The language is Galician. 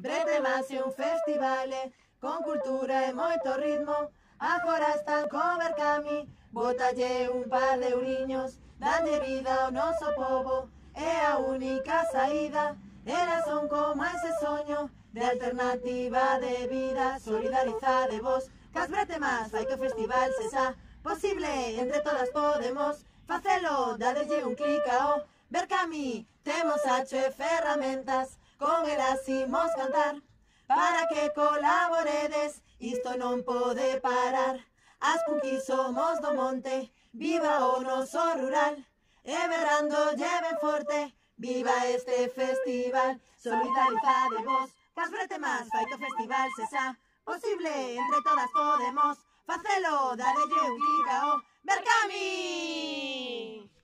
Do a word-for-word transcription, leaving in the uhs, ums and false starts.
Bretemase un festivale con cultura e moito ritmo. Agora están co Berkami, botalle un par de euriños, danlle vida ao noso pobo, é a única saída. Elas son como ese soño de alternativa de vida. Solidarizadevos cas Bretemas, fai que o festival sexa posible, entre todas podemos facelo. Dadelle un clic ao Berkami, temos hacho e ferramentas, con elas imos cantar, para que colaboredes, isto non pode parar. As punkis somos do monte, viva o noso rural, e berrando lleven forte, viva este festival. Solidarizadevos cas Bretemas, fai que o festival sexa posible, entre todas podemos facelo. Dadelle un clic ao Berkami.